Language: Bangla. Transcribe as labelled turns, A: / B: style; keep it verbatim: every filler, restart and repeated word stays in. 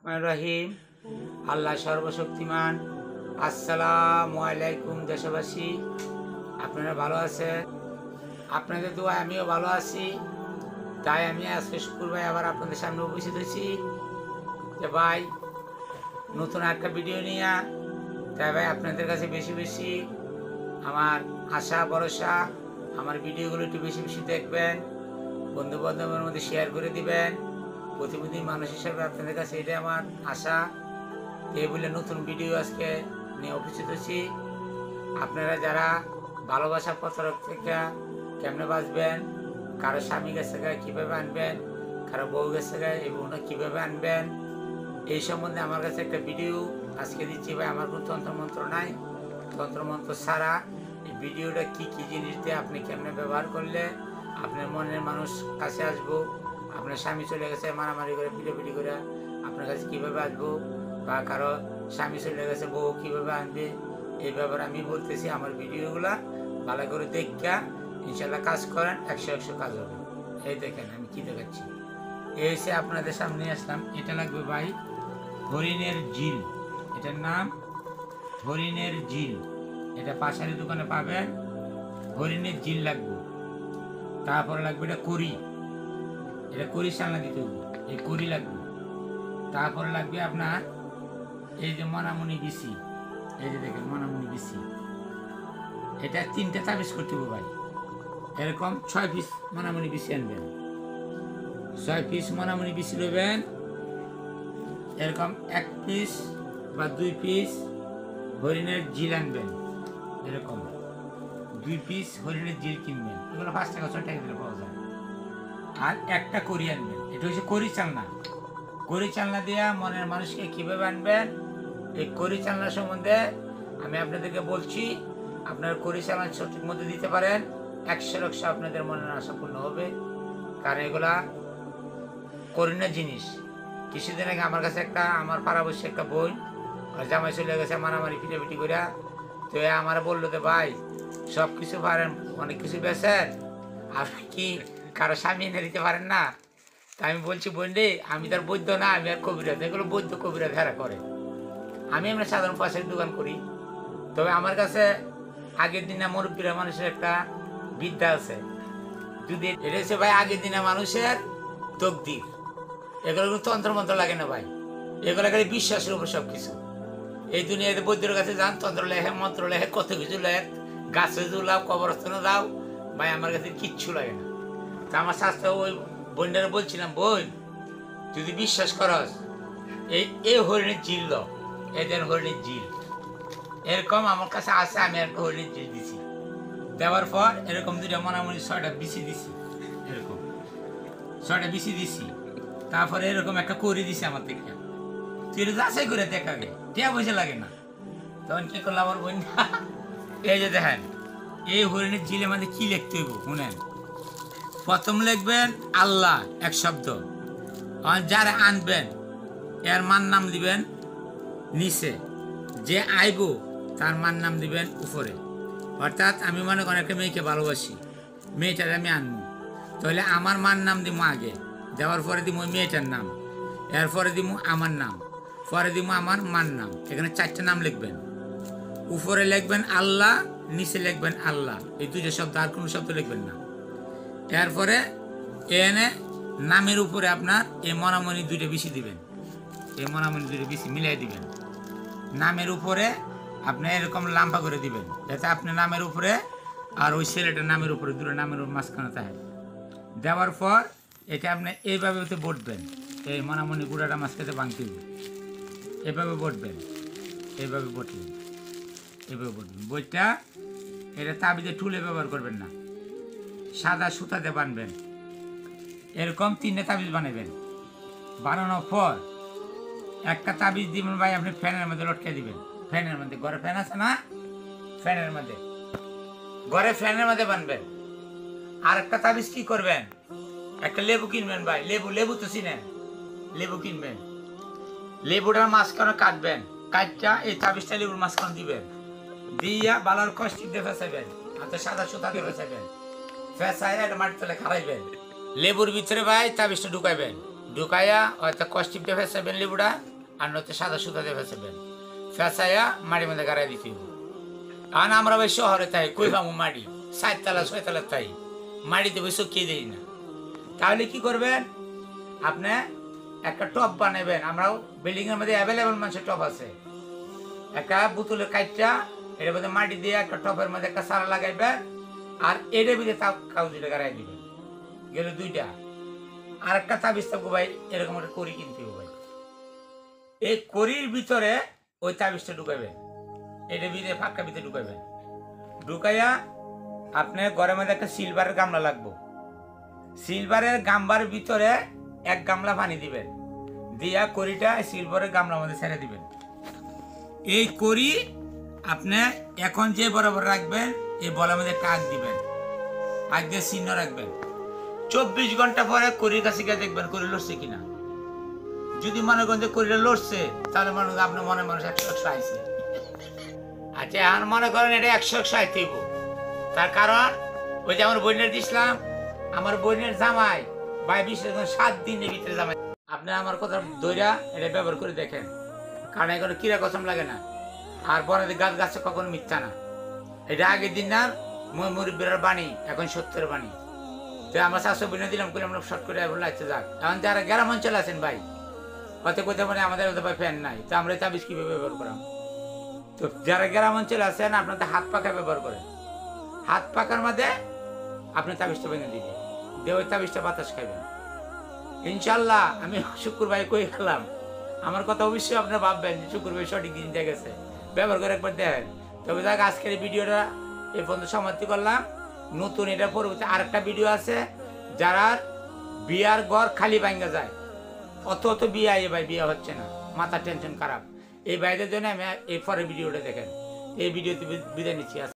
A: রহমানির রহিম। আল্লাহ সর্বশক্তিমান। আসসালামু আলাইকুম দেশবাসী, আপনারা ভালো আছেন? আপনাদের দোয়ায় আমিও ভালো আছি। তাই আমি আজকে শুক্রবার আবার আপনাদের সামনে উপস্থিত হয়েছি যে ভাই নতুন একটা ভিডিও নিয়ে। তাই ভাই আপনাদের কাছে বেশি বেশি আমার আশা ভরসা, আমার ভিডিওগুলো একটু বেশি বেশি দেখবেন, বন্ধু বান্ধবের মধ্যে শেয়ার করে দিবেন। প্রতিনিধি মানুষ হিসাবে আপনাদের কাছে এটাই আমার আশা। এই বলে নতুন ভিডিও আজকে নিয়ে উপস্থিত হচ্ছি। আপনারা যারা ভালোবাসা প্রতারক থেকে কেমনে বাঁচবেন, কারো স্বামী গেছে গায়ে কীভাবে আনবেন, কারো বউ গেছে গায়ে এই বউটা কীভাবে আনবেন, এই সম্বন্ধে আমার কাছে একটা ভিডিও আজকে দিচ্ছি। ভাই আমার কোনো তন্ত্রমন্ত্র নাই, তন্ত্রমন্ত্র ছাড়া এই ভিডিওটা কী কী জিনিস দিয়ে আপনি কেমনে ব্যবহার করলে আপনার মনের মানুষ কাছে আসবো, আপনার স্বামী চলে গেছে মারামারি করে পিটাপিটি করে আপনার কাছে কীভাবে আসবো, বা কারো স্বামী চলে গেছে বউ কীভাবে আনবে, এই ব্যাপারে আমি বলতেছি। আমার ভিডিওগুলা ভালো করে দেখা ইনশাল্লাহ কাজ করেন, একশো একশো কাজ হবে। এই দেখেন আমি কী দেখাচ্ছি। এই এসে আপনাদের সামনে আসলাম। এটা লাগবে ভাই হরিণের জিল, এটার নাম হরিণের জিল। এটা পাশারি দোকানে পাবেন। হরিণের জিল লাগবে। তারপরে লাগবে এটা করি, এটা করি চালনা দিতে হবে, এই করি লাগবে। তারপরে লাগবে আপনার এই যে মনামুনি বিসি, এই যে দেখেন মনামুনি বিসি। এটা তিনটা তাবিজ করতে হবে ভাই। এরকম ছয় পিস মনামুনি বিসি আনবেন, ছয় পিস মনামুনি বিসি নেবেন। এরকম এক পিস বা দুই পিস হরিণের জিল আনবেন, এরকম দুই পিস হরিণের জিল কিনবেন। এগুলো পাঁচ টাকা ছয় টাকা দিলে পাওয়া যায়। আর একটা করি আনবেন, এটা হচ্ছে করি চালনা। করি চালনা দিয়া মনের মানুষকে কীভাবে আনবেন, এই করি চালনা সম্বন্ধে আমি আপনাদেরকে বলছি। আপনার করি চালনা সঠিক মধ্যে দিতে পারেন, একশো একশো আপনাদের মনের আশা পূর্ণ হবে। কারণ এগুলা করি না জিনিস। কিছুদিন আগে আমার কাছে একটা আমার পাড়াবশ্যী একটা বই আর জামাই চলে গেছে মারামারি পিটাপিটি করে। তো আমার বললো যে ভাই সব কিছু পারেন, অনেক কিছু বেছেন, আপনি কি কারো স্বামী এনে দিতে পারেন না? তা আমি বলছি বোন রে, আমি তার বৈদ্য না, আমি আর কবিরাজ। এগুলো বৈদ্য কবিরাজ হেরা করে। আমি এমনি সাধারণ পাশের দোকান করি। তবে আমার কাছে আগের দিনে মুরব্বীরা মানুষের একটা বিদ্যা আছে। যদি এটা হচ্ছে ভাই আগের দিনে মানুষের তকদির। এগুলো কোনো তন্ত্রমন্ত্র লাগে না ভাই, এগুলো খালি বিশ্বাসের উপর সব কিছু। এই দুনিয়াতে বৈদ্যর কাছে যান, তন্ত্র লেখে মন্ত্র লেখে কত কিছু লেখ, গাছে জুলাও কবরস্থানে দাও, ভাই আমার কাছে কিচ্ছু লাগে না। তা আমার শাস্ত্র ওই বোনটারে বলছিলাম, বোন যদি বিশ্বাস করস এই এই হরিণের জিল ল, এদের হরিণের জিল এরকম আমার কাছে আছে। আমি একটা হরিণের জিল দিছি, দেওয়ার পর এরকম দুটা মনামনি ছয়টা বিছি দিছি, এরকম ছয়টা বিছি দিছি। তারপরে এরকম একটা করি দিছি আমার থেকে। তুই যাচাই করে দেখাবে, টিয়া পয়সা লাগে না। তখন কি করলো আমার বোন, এই যে দেখেন এই হরিণের জিলের মধ্যে কি লিখতে হইব শুনেন। প্রথম লিখবেন আল্লাহ এক শব্দ, যারা আনবেন এর মান নাম দিবেন নিচে, যে আইব তার মান নাম দিবেন উপরে। অর্থাৎ আমি মনে করেন একটা মেয়েকে ভালোবাসি, মেয়েটার আমি আনবো, তাহলে আমার মান নাম দিব আগে, দেওয়ার পরে দিব ওই মেয়েটার নাম, এরপরে দিব আমার নাম, পরে দিব আমার মান নাম। এখানে চারটে নাম লিখবেন। উপরে লিখবেন আল্লাহ, নিচে লিখবেন আল্লাহ, এই দুইটা শব্দ, আর কোনো শব্দ লিখবেন না। এরপরে এনে নামের উপরে আপনার এই মনামনি দুইটা বেশি দিবেন, এই মনামনি দুইটা বেশি মিলাই দিবেন। নামের উপরে আপনি এরকম লাম্বা করে দিবেন, যাতে আপনি নামের উপরে আর ওই ছেলেটার নামের উপরে দুটো নামের মাঝখানে থাকে। দেওয়ার পর এটা আপনি এইভাবে বটবেন, এই মনামনি গুঁড়াটা মাঝখানে ভাঙতে হবে, এভাবে বটবেন, এইভাবে বটবেন, এভাবে বটবেন। বইটা এটা তাবিজে ঠুলে ব্যবহার করবেন না, সাদা সুতাতে বানবেন। এরকম তিনটে তাবিজ বানাবেন। বানানোর পর একটা তাবিজ দিবেন ভাই আপনি ফ্যানের মধ্যে লটকে দিবেন। ফ্যানের মধ্যে, ঘরে ফ্যান আছে না, ফ্যানের মধ্যে, ঘরে ফ্যানের মধ্যে বানবেন। আর একটা তাবিজ কি করবেন, একটা লেবু কিনবেন ভাই, লেবু লেবু তো চিনেন, লেবু কিনবেন, লেবুটার মাঝখানে কাটবেন, কাটটা এই তাবিজটা লেবুর মাঝখানে দিবেন, দিয়া বালার কষ্টিক দিয়ে ফেসাইবেন, হাতে সাদা সুতা দিয়ে ফেসাইবেন, ফেসাই একটা মাটির তলে খাড়াইবেন। লেবুর ভিতরে ভাই তাবিজটা ঢুকাইবেন, ঢুকাইয়া হয়তো কষ্টিক দিয়ে ফেসাইবেন লেবুটা, আর নয়তো সাদা সুতা দিয়ে ফেঁচাবেন, ফেঁচাইয়া মাটির মধ্যে গাড়াই দিতে হবে। কারণ আমরা ওই শহরে তাই কই পাবো মাটি, চারতলা ছয়তলা তাই মাটিতে বসে চকিয়ে দিই না। তাহলে কি করবেন, আপনি একটা টপ বানাবেন। আমরাও বিল্ডিং এর মধ্যে অ্যাভেলেবল মানুষের টপ আছে। একটা বোতলের কাইটটা এটার মধ্যে মাটি দিয়ে একটা টপের মধ্যে একটা সারা লাগাইবেন, আর এটার ভিতরে তাও কাগজটা গাড়াই দিবেন, গেল দুইটা। আর একটা তাবিজ থাকবো ভাই, এরকম একটা করি কিনতে হবে ভাই। এই করির ভিতরে ওই তাবিজটা ঢুকাবেন, এটার ভিতরে ফাঁকা ভিতরে ঢুকাবেন। ঢুকাইয়া আপনি ঘরের মধ্যে একটা সিলভারের গামলা লাগবো। সিলভারের গামলার ভিতরে এক গামলা পানি দিবেন, দিয়া করিটা সিলভারের গামলার মধ্যে ছেড়ে দিবেন। এই করি আপনি এখন যে বরাবর রাখবেন, এই বলার মধ্যে একটা আগ দিবেন, আগ দিয়ে চিহ্ন রাখবেন। চব্বিশ ঘন্টা পরে করির কাছে গিয়ে দেখবেন করি লড়ছে কিনা। যদি মনে করেন যে করিটা লড়ছে, তাহলে মনে করেন আপনার মনে মানুষ একশো একশো আইছে। আচ্ছা এখন মনে করেন এটা একশো একশো আইতেইব। তার কারণ ওই যে আমার বোনের দিছিলাম, আমার বোনের জামাই ভাই বিশেষ সাত দিনের ভিতরে জামাই। আপনি আমার কথা দইরা এটা ব্যবহার করে দেখেন, কারণ এখানে কিরা কসম লাগে না। আর বড়দের গাছ গাছে কখনো মিথ্যা না। এটা আগের দিন না মুরব্বীর বাণী, এখন সত্যের বাণী। তো আমরা শাশু বিনে দিলাম করে আমরা শর্ট করে লাগছে যাক। এখন যারা গ্রাম অঞ্চলে আছেন ভাই, হতে কোথাও মানে আমাদের ভাই ফ্যান নাই, তো আমরা তাবিজ কিভাবে ব্যবহার করাম? তো যারা গ্রাম অঞ্চলে আছেন আপনাদের হাত পাখা ব্যবহার করেন। হাত পাখার মধ্যে আপনি তাবিজটা বেঁধে দিবেন, দিয়ে ওই তাবিজটা বাতাস খাইবেন। ইনশাল্লাহ আমি শুক্র ভাই কই খেলাম, আমার কথা অবশ্যই আপনারা ভাববেন যে শুক্র ভাই সঠিক দিন গেছে, ব্যবহার করে একবার দেখেন। তবে দেখ আজকের এই ভিডিওটা এই পর্যন্ত সমাপ্তি করলাম। নতুন এটা পরবর্তী আরেকটা ভিডিও আছে, যারা বিয়ার ঘর খালি ভাঙ্গা যায়, অত অত বিয়ে এ ভাই বিয়ে হচ্ছে না, মাথা টেনশন খারাপ, এই ভাইদের জন্য আমি এই পরের ভিডিওটা দেখেন। এই ভিডিওতে বিদায় নিচ্ছি।